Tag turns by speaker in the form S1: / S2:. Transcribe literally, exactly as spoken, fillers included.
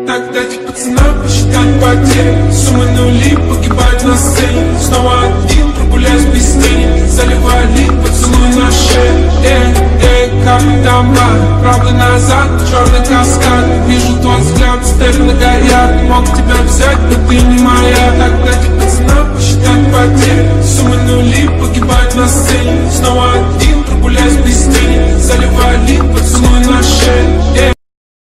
S1: Так дайте пацанам посчитать потери. Суммы нули погибают на сцене. Снова один прогуляюсь без тени. Заливай лик, поцелуй на шею. Эй, эй, как там бар? Правда назад, черный каскад. Вижу твой взгляд, стены горят. Мог тебя взять, но ты не моя. Так дайте пацанам посчитать потери. Суммы нули погибают на сцене. Снова один